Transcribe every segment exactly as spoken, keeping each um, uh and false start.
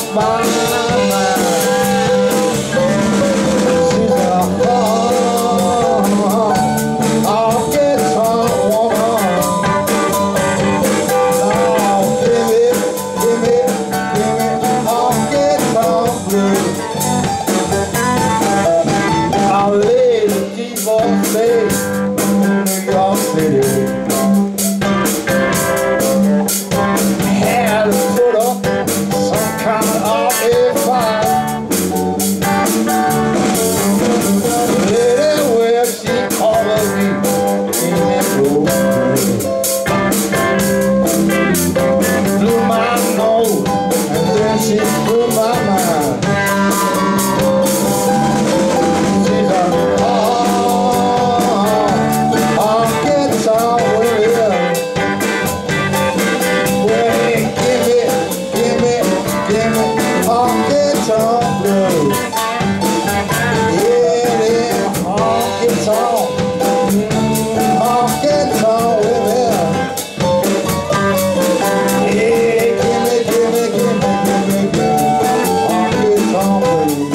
my mind. She's a honky-tonk woman. Now give me, give me, give me honky-tonk blues. I'll lay the divorce in New York City. Had to put up some kind of a fight. Lady, well, she covered me in that rose. Blew my nose and then she blew my mind. She's a honky-tonk woman. Honky-tonk blues. Yeah, yeah, honky-tonk, honky-tonk women. Yeah, gimme, gimme, gimme, gimme, gimme honky-tonk blues.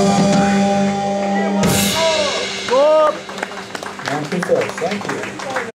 Thank you.